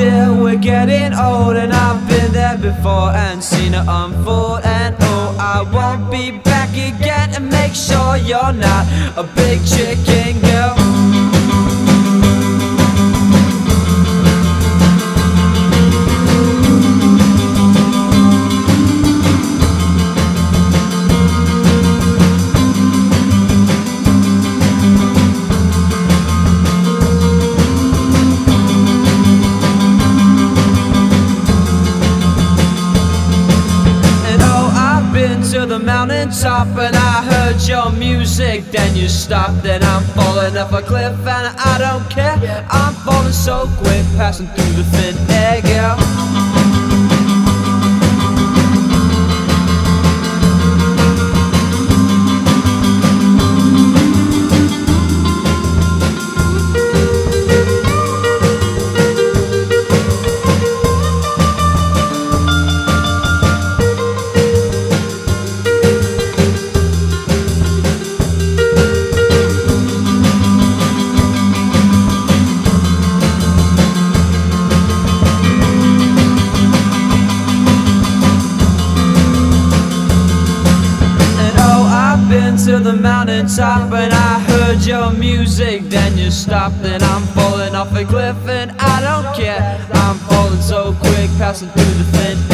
dear, we're getting old, and I've been there before and seen it unfold. And oh, I won't be back again, and make sure you're not a big chicken girl. To the mountaintop and I heard your music, then you stopped, and I'm falling off a cliff and I don't care. I'm falling so quick, passing through the thin air, girl. To the mountaintop and I heard your music, then you stopped, and I'm falling off a cliff and I don't care. I'm falling so quick, passing through the thin